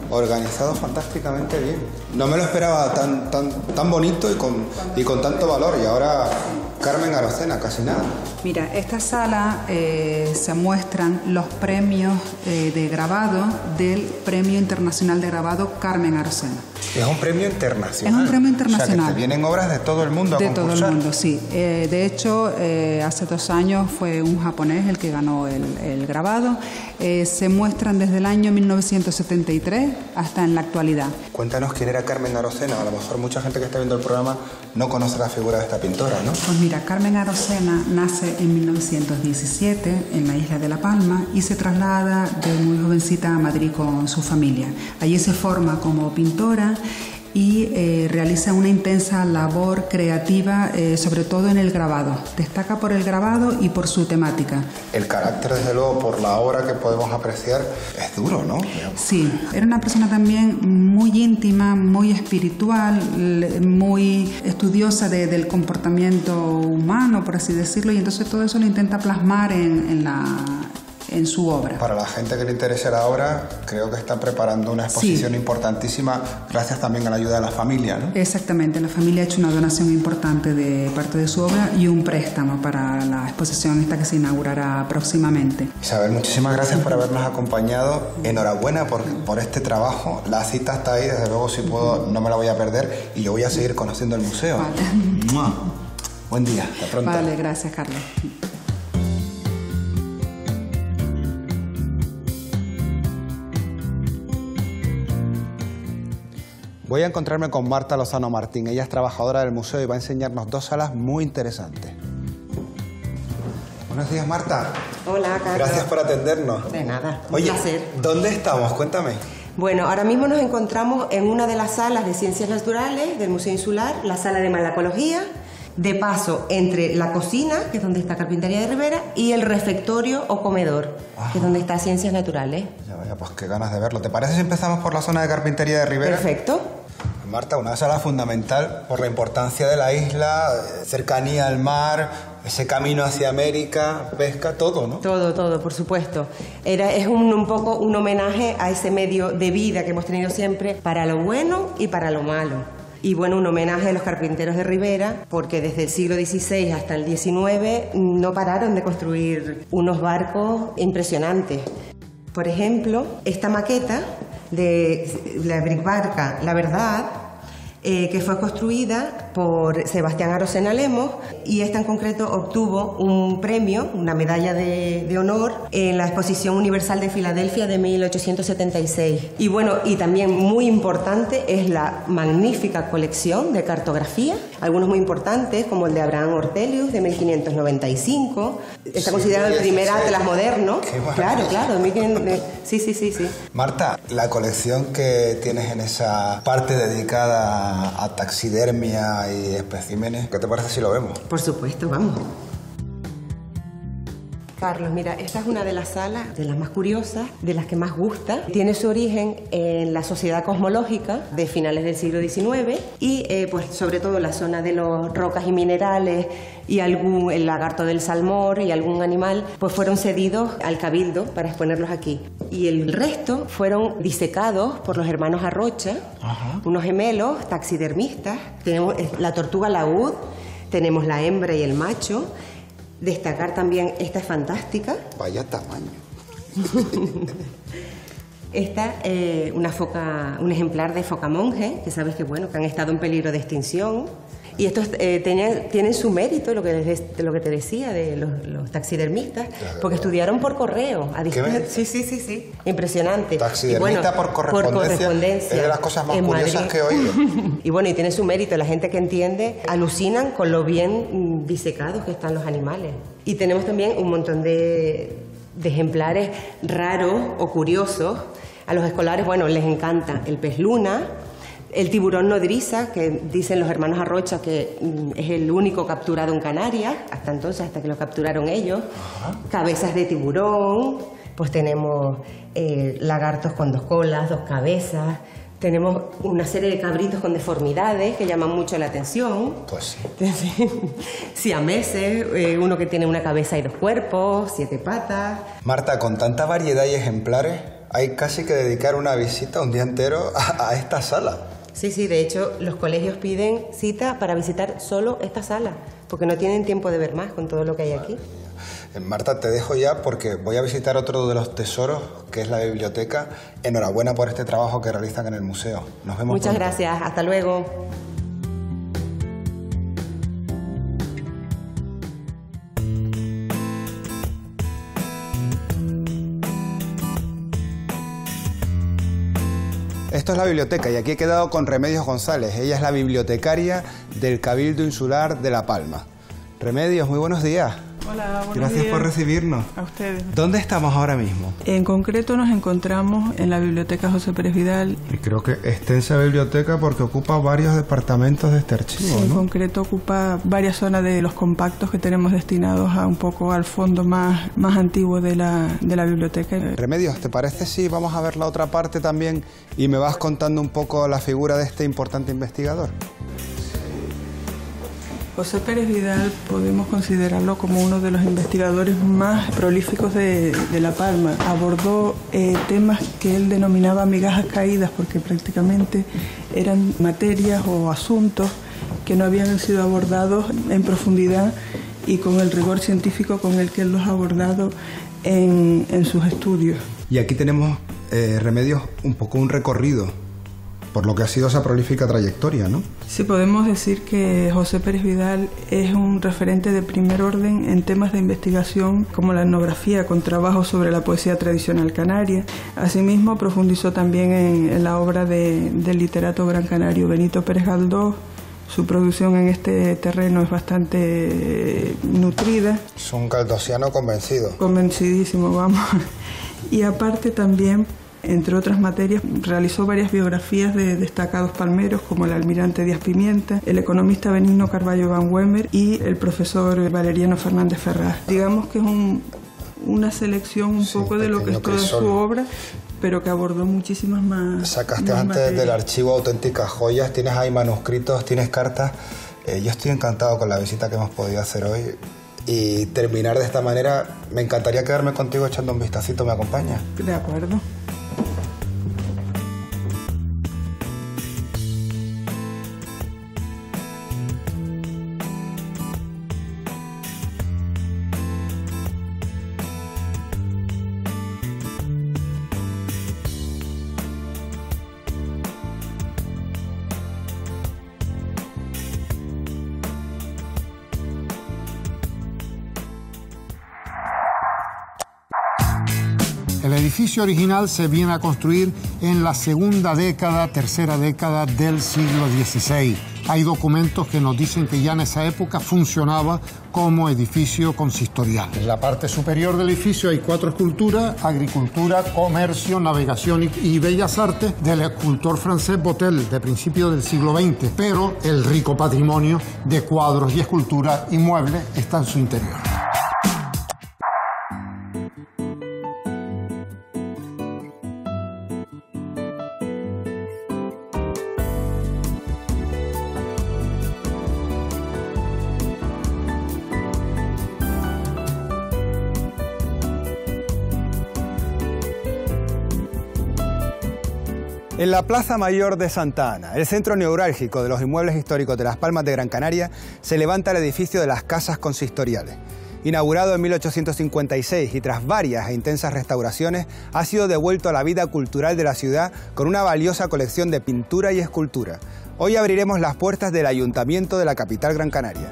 organizado fantásticamente bien. No me lo esperaba tan, tan, tan bonito y con, y con tanto valor. Y ahora Carmen Arocena, casi nada. Mira, esta sala eh, se muestran los premios eh, de grabado del Premio Internacional de Grabado Carmen Arocena. Es un premio internacional. Es un premio internacional. O sea, que te vienen obras de todo el mundo a de concursar. De todo el mundo, sí. Eh, de hecho, eh, hace dos años fue un japonés el que ganó el, el grabado. Eh, se muestran desde el año mil novecientos setenta y tres hasta en la actualidad. Cuéntanos quién era Carmen Arocena. A lo mejor mucha gente que está viendo el programa no conoce la figura de esta pintora, ¿no? Pues mira, Carmen Arocena nace en mil novecientos diecisiete en la isla de La Palma y se traslada de muy jovencita a Madrid con su familia. Allí se forma como pintora y eh, realiza una intensa labor creativa, eh, sobre todo en el grabado. Destaca por el grabado y por su temática. El carácter, desde luego, por la obra que podemos apreciar, es duro, ¿no? Sí, era una persona también muy íntima, muy espiritual, muy estudiosa de, del comportamiento humano, por así decirlo, y entonces todo eso lo intenta plasmar en, en la... en su obra. Para la gente que le interese la obra, creo que está preparando una exposición sí. importantísima, gracias también a la ayuda de la familia, ¿no? Exactamente, la familia ha hecho una donación importante de parte de su obra y un préstamo para la exposición esta que se inaugurará próximamente. Isabel, muchísimas gracias por habernos acompañado. Enhorabuena por, por este trabajo. La cita está ahí, desde luego, si puedo, no me la voy a perder y yo voy a seguir conociendo el museo. Vale. ¡Mua! Buen día, hasta pronto. Vale, gracias, Carlos. Voy a encontrarme con Marta Lozano Martín. Ella es trabajadora del museo y va a enseñarnos dos salas muy interesantes. Buenos días, Marta. Hola, Carlos. Gracias por atendernos. De nada, un Oye, placer. ¿dónde estamos? Cuéntame. Bueno, ahora mismo nos encontramos en una de las salas de Ciencias Naturales del Museo Insular, la sala de Malacología, de paso entre la cocina, que es donde está Carpintería de Ribera, y el refectorio o comedor, ah. que es donde está Ciencias Naturales. Ya vaya, pues qué ganas de verlo. ¿Te parece si empezamos por la zona de Carpintería de Ribera? Perfecto. Marta, una sala fundamental por la importancia de la isla, cercanía al mar, ese camino hacia América, pesca, todo, ¿no? Todo, todo, por supuesto. Era, es un, un poco un homenaje a ese medio de vida que hemos tenido siempre para lo bueno y para lo malo. Y bueno, un homenaje a los carpinteros de Ribera, porque desde el siglo dieciséis hasta el diecinueve no pararon de construir unos barcos impresionantes. Por ejemplo, esta maqueta de la bricbarca La Verdad, eh, que fue construida por Sebastián Arocena Lemos, y esta en concreto obtuvo un premio, una medalla de, de honor en la Exposición Universal de Filadelfia de mil ochocientos setenta y seis. Y bueno, y también muy importante es la magnífica colección de cartografía, algunos muy importantes como el de Abraham Ortelius de mil quinientos noventa y cinco, está sí, considerado el primer atlas moderno. Claro, claro, mil quinientos, sí, sí, sí, sí. Marta, la colección que tienes en esa parte dedicada a taxidermia y especímenes, ¿qué te parece si lo vemos? Por supuesto, vamos. Carlos, mira, esta es una de las salas, de las más curiosas, de las que más gusta. Tiene su origen en la Sociedad Cosmológica de finales del siglo diecinueve y, eh, pues, sobre todo la zona de los rocas y minerales y algún, el lagarto del Salmor y algún animal, pues fueron cedidos al Cabildo para exponerlos aquí. Y el resto fueron disecados por los hermanos Arrocha, Ajá. unos gemelos taxidermistas. Tenemos la tortuga laúd, tenemos la hembra y el macho. Destacar también, esta es fantástica. Vaya tamaño. Esta, eh, una foca, un ejemplar de foca monje, que sabes que bueno, que han estado en peligro de extinción. Y estos eh, tenían, tienen su mérito, lo que, les, lo que te decía, de los, los taxidermistas, claro, porque estudiaron por correo. A ¿Qué sí, sí, sí, sí. Impresionante. Taxidermista bueno, por, correspondencia, por correspondencia. Es de las cosas más curiosas Madrid. Que he oído. Y bueno, y tiene su mérito. La gente que entiende alucinan con lo bien disecados que están los animales. Y tenemos también un montón de, de ejemplares raros o curiosos. A los escolares, bueno, les encanta el pez luna, el tiburón nodriza, que dicen los hermanos Arrocha que mm, es el único capturado en Canarias, hasta entonces, hasta que lo capturaron ellos. Ajá. Cabezas de tiburón, pues tenemos eh, lagartos con dos colas, dos cabezas, tenemos una serie de cabritos con deformidades que llaman mucho la atención. Pues sí. Siameses, eh, uno que tiene una cabeza y dos cuerpos, siete patas. Marta, con tanta variedad y ejemplares, hay casi que dedicar una visita un día entero a, a esta sala. Sí, sí, de hecho los colegios piden cita para visitar solo esta sala, porque no tienen tiempo de ver más con todo lo que hay aquí. Marta, te dejo ya porque voy a visitar otro de los tesoros, que es la biblioteca. Enhorabuena por este trabajo que realizan en el museo. Nos vemos Muchas pronto. gracias, hasta luego. Esto es la biblioteca y aquí he quedado con Remedios González. Ella es la bibliotecaria del Cabildo Insular de La Palma. Remedios, muy buenos días. Hola, buenos Gracias días. por recibirnos. A ustedes. ¿Dónde estamos ahora mismo? En concreto nos encontramos en la Biblioteca José Pérez Vidal. Y creo que extensa biblioteca porque ocupa varios departamentos de este archivo, Sí, en ¿no? concreto ocupa varias zonas de los compactos que tenemos destinados a un poco al fondo más, más antiguo de la, de la biblioteca. Remedios, ¿te parece si vamos a ver la otra parte también y me vas contando un poco la figura de este importante investigador? José Pérez Vidal podemos considerarlo como uno de los investigadores más prolíficos de, de La Palma. Abordó eh, temas que él denominaba migajas caídas porque prácticamente eran materias o asuntos que no habían sido abordados en profundidad y con el rigor científico con el que él los ha abordado en, en sus estudios. Y aquí tenemos, eh, Remedios, un poco un recorrido por lo que ha sido esa prolífica trayectoria, ¿no? Sí, podemos decir que José Pérez Vidal es un referente de primer orden en temas de investigación como la etnografía, con trabajos sobre la poesía tradicional canaria. Asimismo, profundizó también en, en la obra de, del literato gran canario Benito Pérez Galdós. Su producción en este terreno es bastante eh, nutrida. Es un galdosiano convencido. Convencidísimo, vamos. Y aparte también, entre otras materias, realizó varias biografías de destacados palmeros como el almirante Díaz Pimienta, el economista Benigno Carballo Van Wemer y el profesor Valeriano Fernández Ferraz. Digamos que es un, una selección un sí, poco de lo que es toda su obra, pero que abordó muchísimas más. Sacaste más antes materias. Del archivo auténticas joyas, tienes ahí manuscritos, tienes cartas. Eh, yo estoy encantado con la visita que hemos podido hacer hoy. Y terminar de esta manera, me encantaría quedarme contigo echando un vistacito, ¿me acompañas? De acuerdo. El edificio original se viene a construir en la segunda década, tercera década del siglo dieciséis. Hay documentos que nos dicen que ya en esa época funcionaba como edificio consistorial. En la parte superior del edificio hay cuatro esculturas: agricultura, comercio, navegación y, y bellas artes, del escultor francés Botel, de principios del siglo veinte. Pero el rico patrimonio de cuadros y esculturas y muebles está en su interior. En la Plaza Mayor de Santa Ana, el centro neurálgico de los inmuebles históricos de Las Palmas de Gran Canaria, se levanta el edificio de las Casas Consistoriales. Inaugurado en mil ochocientos cincuenta y seis y tras varias e intensas restauraciones, ha sido devuelto a la vida cultural de la ciudad con una valiosa colección de pintura y escultura. Hoy abriremos las puertas del Ayuntamiento de la capital Gran Canaria.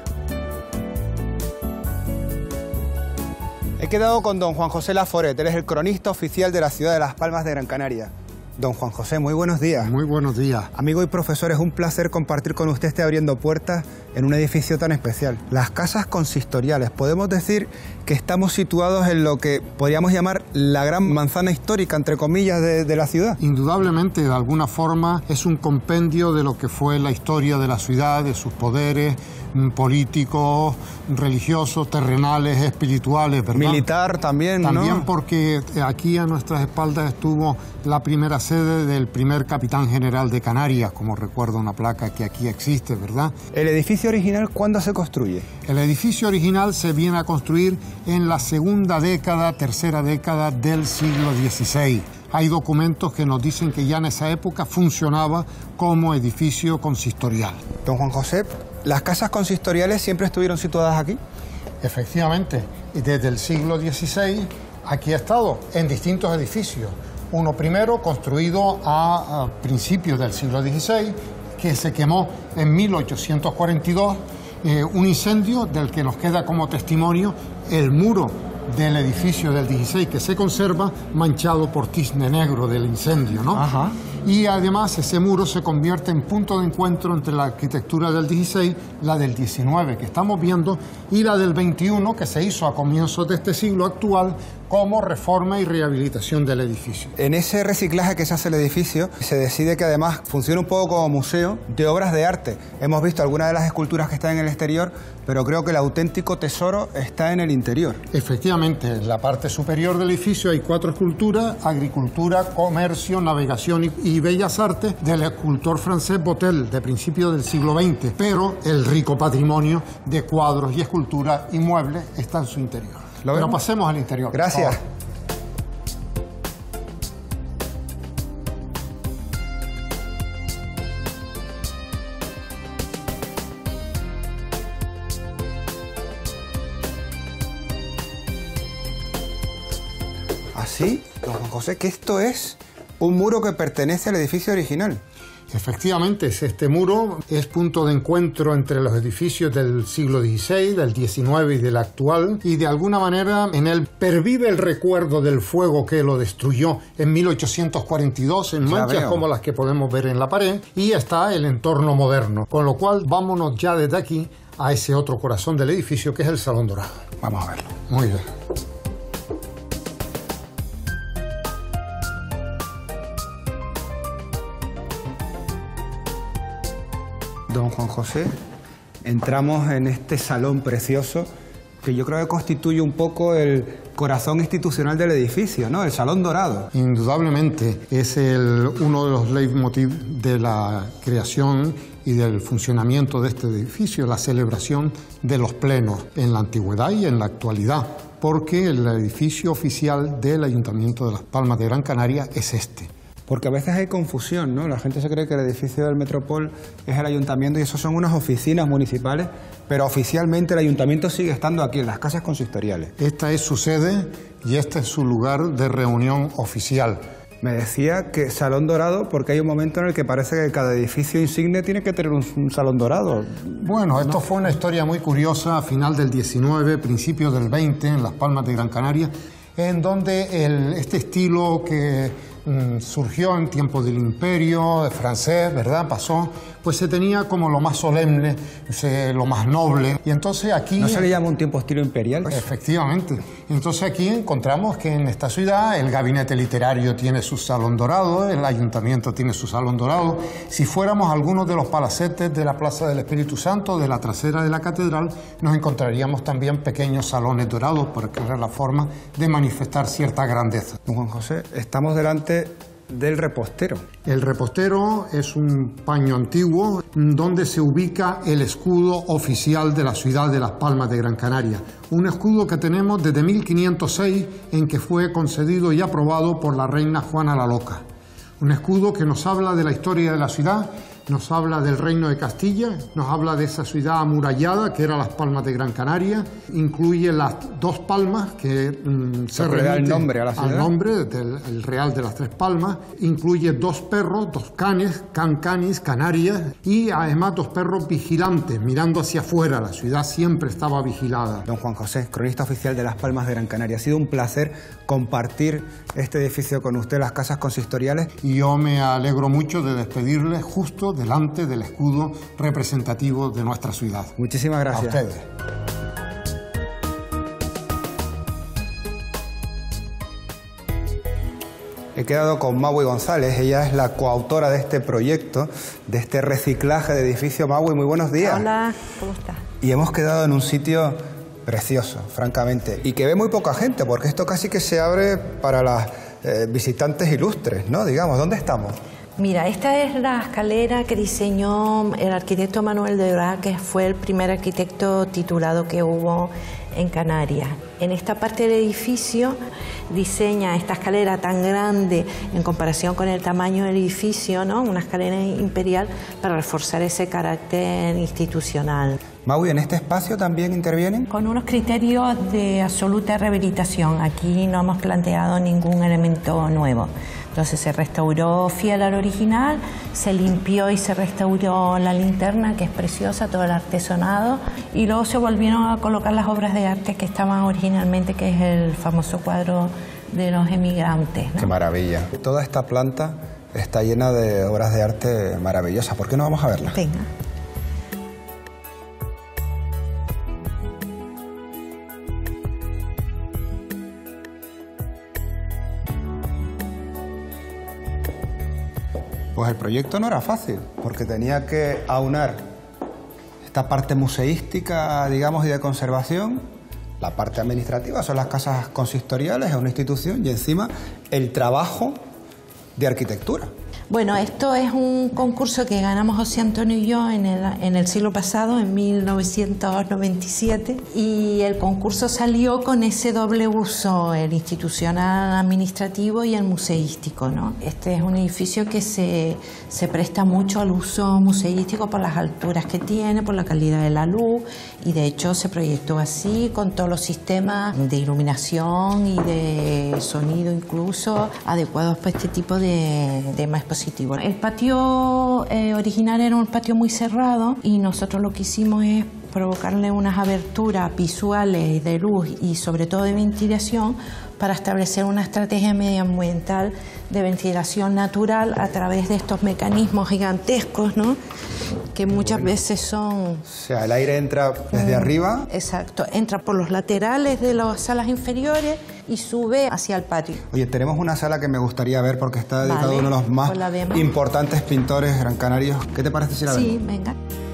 He quedado con don Juan José Laforet, él es el cronista oficial de la ciudad de Las Palmas de Gran Canaria. Don Juan José, muy buenos días. Muy buenos días. Amigo y profesor, es un placer compartir con usted este Abriendo Puertas en un edificio tan especial. Las Casas Consistoriales, podemos decir que estamos situados en lo que podríamos llamar la gran manzana histórica, entre comillas, de, de la ciudad. Indudablemente, de alguna forma, es un compendio de lo que fue la historia de la ciudad, de sus poderes políticos, religiosos, terrenales, espirituales, ¿verdad? Militar también, ¿no? También porque aquí a nuestras espaldas estuvo la primera sede del primer capitán general de Canarias, como recuerdo una placa que aquí existe, ¿verdad? ¿El edificio original cuándo se construye? El edificio original se viene a construir en la segunda década, tercera década del siglo dieciséis. Hay documentos que nos dicen que ya en esa época funcionaba como edificio consistorial. Don Juan José, ¿las casas consistoriales siempre estuvieron situadas aquí? Efectivamente, desde el siglo dieciséis aquí ha estado en distintos edificios. Uno primero construido a, a principios del siglo dieciséis, que se quemó en mil ochocientos cuarenta y dos, eh, un incendio del que nos queda como testimonio el muro del edificio del dieciséis que se conserva manchado por tizne negro del incendio, ¿no? Ajá. Y además ese muro se convierte en punto de encuentro entre la arquitectura del dieciséis, la del diecinueve que estamos viendo y la del veintiuno que se hizo a comienzos de este siglo actual como reforma y rehabilitación del edificio. En ese reciclaje que se hace el edificio se decide que además funcione un poco como museo de obras de arte. Hemos visto algunas de las esculturas que están en el exterior, pero creo que el auténtico tesoro está en el interior. Efectivamente, en la parte superior del edificio hay cuatro esculturas: agricultura, comercio, navegación y, y bellas artes, del escultor francés Botel, de principios del siglo veinte, pero el rico patrimonio de cuadros y esculturas y muebles está en su interior. Pero pasemos al interior. Gracias. ¿Así, don Juan José, que esto es un muro que pertenece al edificio original? Efectivamente, este muro es punto de encuentro entre los edificios del siglo dieciséis, del diecinueve y del actual, y de alguna manera en él pervive el recuerdo del fuego que lo destruyó en mil ochocientos cuarenta y dos, en manchas como las que podemos ver en la pared, y está el entorno moderno. Con lo cual, vámonos ya desde aquí a ese otro corazón del edificio que es el Salón Dorado. Vamos a verlo. Muy bien. Don Juan José, entramos en este salón precioso que yo creo que constituye un poco el corazón institucional del edificio, ¿no? El Salón Dorado. Indudablemente es el, uno de los leitmotiv de la creación y del funcionamiento de este edificio, la celebración de los plenos en la antigüedad y en la actualidad, porque el edificio oficial del Ayuntamiento de Las Palmas de Gran Canaria es este. Porque a veces hay confusión, ¿no? La gente se cree que el edificio del Metropol es el ayuntamiento y eso son unas oficinas municipales, pero oficialmente el ayuntamiento sigue estando aquí, en las casas consistoriales. Esta es su sede y este es su lugar de reunión oficial. Me decía que Salón Dorado porque hay un momento en el que parece que cada edificio insigne tiene que tener un, un salón dorado. Bueno, esto ¿no? fue una historia muy curiosa a final del diecinueve, principios del veinte, en Las Palmas de Gran Canaria, en donde el, este estilo que surgió en tiempos del Imperio francés, ¿verdad? Pasó, pues se tenía como lo más solemne, lo más noble. Y entonces aquí... ¿No se le llama un tiempo estilo imperial? Efectivamente. Entonces aquí encontramos que en esta ciudad el gabinete literario tiene su salón dorado, el ayuntamiento tiene su salón dorado. Si fuéramos a algunos de los palacetes de la Plaza del Espíritu Santo, de la trasera de la catedral, nos encontraríamos también pequeños salones dorados, porque era la forma de manifestar cierta grandeza. Don Juan José, estamos delante del repostero. El repostero es un paño antiguo donde se ubica el escudo oficial de la ciudad de Las Palmas de Gran Canaria. Un escudo que tenemos desde mil quinientos seis, en que fue concedido y aprobado por la reina Juana la Loca. Un escudo que nos habla de la historia de la ciudad, nos habla del Reino de Castilla, nos habla de esa ciudad amurallada que era Las Palmas de Gran Canaria, incluye las dos palmas que mm, se remiten el nombre a la ciudad. al nombre del el Real de las Tres Palmas, incluye dos perros, dos canes, can canis, Canarias, y además dos perros vigilantes mirando hacia afuera. La ciudad siempre estaba vigilada. Don Juan José, cronista oficial de Las Palmas de Gran Canaria, ha sido un placer compartir este edificio con usted, las casas consistoriales. Y yo me alegro mucho de despedirles justo delante del escudo representativo de nuestra ciudad. Muchísimas gracias. A ustedes. He quedado con Maui González, ella es la coautora de este proyecto, de este reciclaje de edificio. Maui, muy buenos días. Hola, ¿cómo estás? Y hemos quedado en un sitio precioso, francamente, y que ve muy poca gente, porque esto casi que se abre para las eh, visitantes ilustres, ¿no? Digamos, ¿dónde estamos? Mira, esta es la escalera que diseñó el arquitecto Manuel de Orá, que fue el primer arquitecto titulado que hubo en Canarias. En esta parte del edificio diseña esta escalera tan grande en comparación con el tamaño del edificio, ¿no? Una escalera imperial para reforzar ese carácter institucional. Maui, ¿en este espacio también intervienen? Con unos criterios de absoluta rehabilitación. Aquí no hemos planteado ningún elemento nuevo. Entonces se restauró fiel al original, se limpió y se restauró la linterna, que es preciosa, todo el artesonado, y luego se volvieron a colocar las obras de arte que estaban originalmente, que es el famoso cuadro de los emigrantes, ¿no? Qué maravilla. Toda esta planta está llena de obras de arte maravillosas. ¿Por qué no vamos a verlas? Venga. Pues el proyecto no era fácil, porque tenía que aunar esta parte museística, digamos, y de conservación, la parte administrativa, son las casas consistoriales, es una institución, y encima el trabajo de arquitectura. Bueno, esto es un concurso que ganamos José Antonio y yo en el, en el siglo pasado, en mil novecientos noventa y siete, y el concurso salió con ese doble uso, el institucional administrativo y el museístico, ¿no? Este es un edificio que se, se presta mucho al uso museístico por las alturas que tiene, por la calidad de la luz, y de hecho se proyectó así, con todos los sistemas de iluminación y de sonido incluso, adecuados para este tipo de, de más positivo. El patio eh, original era un patio muy cerrado, y nosotros lo que hicimos es provocarle unas aberturas visuales de luz y sobre todo de ventilación para establecer una estrategia medioambiental de ventilación natural a través de estos mecanismos gigantescos, ¿no? Que muchas bueno. veces son... O sea, el aire entra desde mm, arriba. Exacto, entra por los laterales de las salas inferiores y sube hacia el patio. Oye, tenemos una sala que me gustaría ver porque está dedicado vale, a uno de los más pues importantes pintores gran canarios. ¿Qué te parece si la vemos? Sí, venga.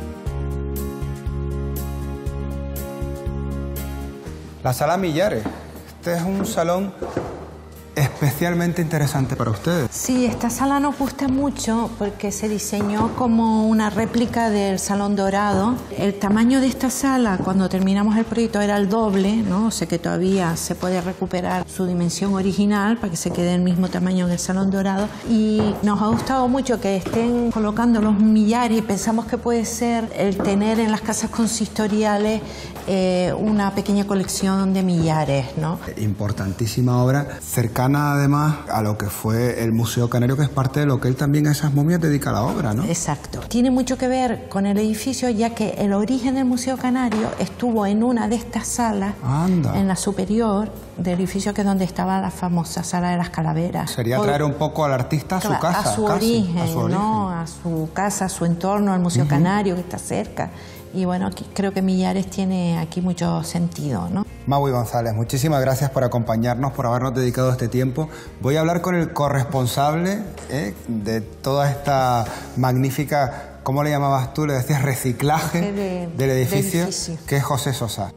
La sala Millares. Este es un salón especialmente interesante para ustedes. Sí, esta sala nos gusta mucho porque se diseñó como una réplica del Salón Dorado. El tamaño de esta sala, cuando terminamos el proyecto, era el doble, ¿no? O sea que todavía se puede recuperar su dimensión original para que se quede el mismo tamaño en el Salón Dorado. Y nos ha gustado mucho que estén colocando los millares, y pensamos que puede ser el tener en las casas consistoriales eh, una pequeña colección de millares, ¿no? Importantísima obra, cercana además a lo que fue el Museo Canario, que es parte de lo que él también a esas momias dedica a la obra, ¿no? Exacto. Tiene mucho que ver con el edificio, ya que el origen del Museo Canario estuvo en una de estas salas, Anda. en la superior del edificio, que es donde estaba la famosa Sala de las Calaveras. Sería o, traer un poco al artista a su casa. A su, casi, origen, a su origen, ¿no? A su casa, a su entorno, al Museo uh-huh. Canario, que está cerca. Y bueno, aquí, creo que Millares tiene aquí mucho sentido, ¿no? Maui González, muchísimas gracias por acompañarnos, por habernos dedicado este tiempo. Voy a hablar con el corresponsable ¿eh? de toda esta magnífica, ¿cómo le llamabas tú? Le decías reciclaje de, del edificio, de edificio, que es José Sosa.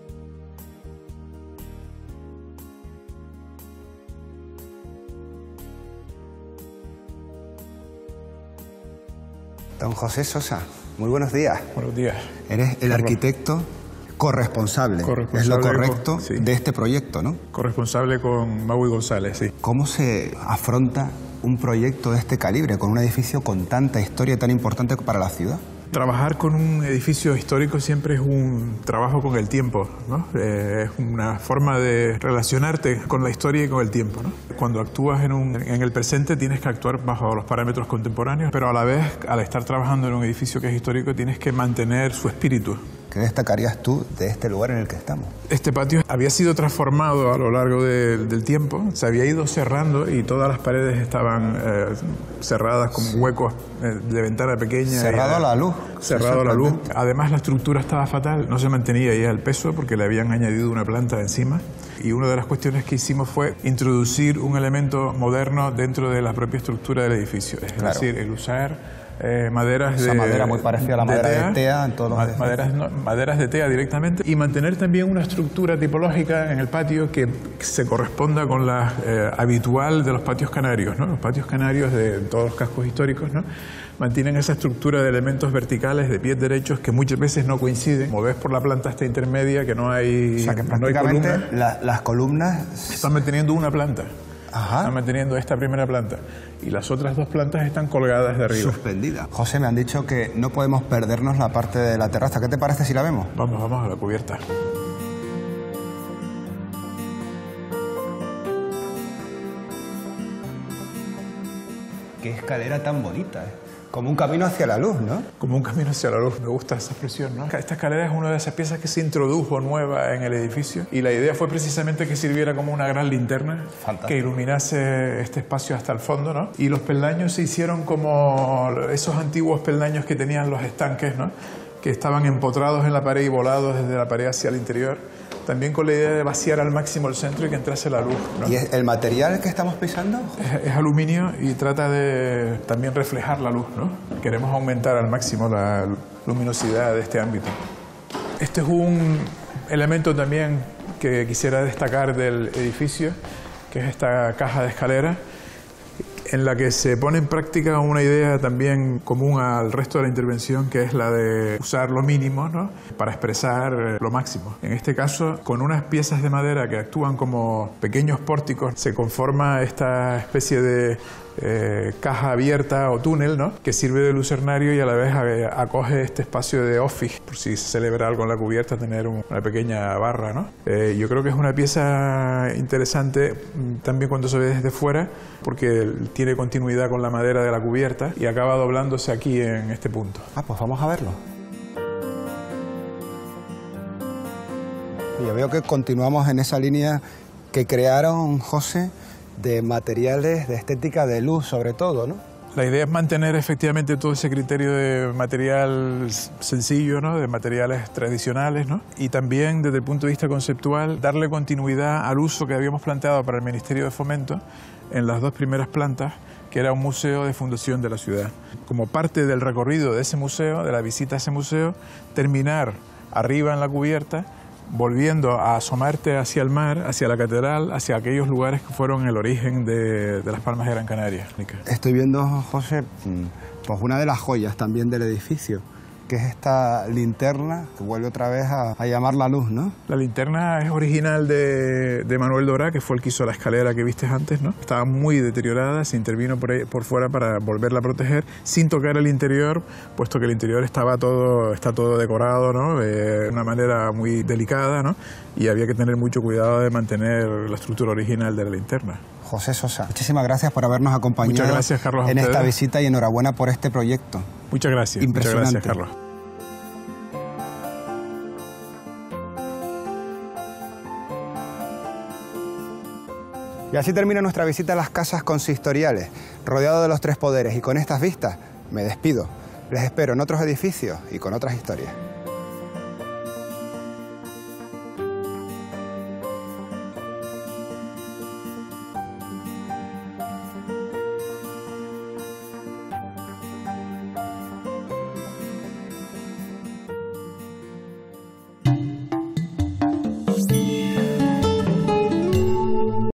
Don José Sosa, muy buenos días. Buenos días. Eres el arquitecto corresponsable, corresponsable es lo correcto con, sí. de este proyecto, ¿no? Corresponsable con Maui González, sí. ¿Cómo se afronta un proyecto de este calibre, con un edificio con tanta historia tan importante para la ciudad? Trabajar con un edificio histórico siempre es un trabajo con el tiempo, ¿no? Eh, es una forma de relacionarte con la historia y con el tiempo, ¿no? Cuando actúas en, un, en el presente tienes que actuar bajo los parámetros contemporáneos, pero a la vez, al estar trabajando en un edificio que es histórico, tienes que mantener su espíritu. ¿Qué destacarías tú de este lugar en el que estamos? Este patio había sido transformado a lo largo de, del tiempo, se había ido cerrando y todas las paredes estaban eh, cerradas con sí. huecos eh, de ventana pequeña. Cerrado a la luz. Cerrado a la luz. Además la estructura estaba fatal, no se mantenía ya el peso porque le habían añadido una planta encima. Y una de las cuestiones que hicimos fue introducir un elemento moderno dentro de la propia estructura del edificio. Es claro. decir, el usar eh, maderas Esa de... madera muy parecida a la madera de tea, de tea en todos los ma maderas, no, maderas de tea directamente, y mantener también una estructura tipológica en el patio que se corresponda con la eh, habitual de los patios canarios, ¿no? Los patios canarios de todos los cascos históricos, ¿no? Mantienen esa estructura de elementos verticales de pies derechos que muchas veces no coinciden. Como ves por la planta esta intermedia que no hay, o sea, que no hay prácticamente columna. La, las columnas están manteniendo una planta. Ajá. Están manteniendo esta primera planta y las otras dos plantas están colgadas de arriba. Suspendidas. José, me han dicho que no podemos perdernos la parte de la terraza. ¿Qué te parece si la vemos? Vamos, vamos a la cubierta. Qué escalera tan bonita, ¿eh? Como un camino hacia la luz, ¿no? Como un camino hacia la luz, me gusta esa expresión, ¿no? Esta escalera es una de esas piezas que se introdujo nueva en el edificio y la idea fue precisamente que sirviera como una gran linterna. Fantástico. Que iluminase este espacio hasta el fondo, ¿no? Y los peldaños se hicieron como esos antiguos peldaños que tenían los estanques, ¿no? Que estaban empotrados en la pared y volados desde la pared hacia el interior. También con la idea de vaciar al máximo el centro y que entrase la luz, ¿no? ¿Y es el material que estamos pisando? Es, es aluminio y trata de también reflejar la luz, ¿no? Queremos aumentar al máximo la luminosidad de este ámbito. Este es un elemento también que quisiera destacar del edificio, que es esta caja de escalera, en la que se pone en práctica una idea también común al resto de la intervención, que es la de usar lo mínimo, ¿no? Para expresar lo máximo. En este caso, con unas piezas de madera que actúan como pequeños pórticos, se conforma esta especie de eh, caja abierta o túnel, ¿no? Que sirve de lucernario y a la vez acoge este espacio de office, por si se celebra algo en la cubierta, tener un, una pequeña barra, ¿no? Eh, yo creo que es una pieza interesante también cuando se ve desde fuera, porque tiene continuidad con la madera de la cubierta y acaba doblándose aquí en este punto. Ah, pues vamos a verlo. Yo veo que continuamos en esa línea que crearon, José, de materiales, de estética de luz sobre todo, ¿no? La idea es mantener efectivamente todo ese criterio de material sencillo, ¿no? De materiales tradicionales, ¿no? Y también desde el punto de vista conceptual darle continuidad al uso que habíamos planteado para el Ministerio de Fomento en las dos primeras plantas, que era un museo de fundación de la ciudad. Como parte del recorrido de ese museo, de la visita a ese museo, terminar arriba en la cubierta, volviendo a asomarte hacia el mar, hacia la catedral, hacia aquellos lugares que fueron el origen de, de las Palmas de Gran Canaria. Estoy viendo, José, pues una de las joyas también del edificio, que es esta linterna que vuelve otra vez a, a llamar la luz, ¿no? La linterna es original de, de Manuel Dorá, que fue el que hizo la escalera que viste antes, ¿no? Estaba muy deteriorada, se intervino por, ahí, por fuera para volverla a proteger, sin tocar el interior, puesto que el interior estaba todo, está todo decorado, ¿no? De una manera muy delicada, ¿no? Y había que tener mucho cuidado de mantener la estructura original de la linterna. José Sosa, muchísimas gracias por habernos acompañado. Muchas gracias, Carlos, en esta visita y enhorabuena por este proyecto. Muchas gracias. Impresionante. Muchas gracias, Carlos. Y así termina nuestra visita a las casas consistoriales, rodeado de los tres poderes, y con estas vistas me despido. Les espero en otros edificios y con otras historias.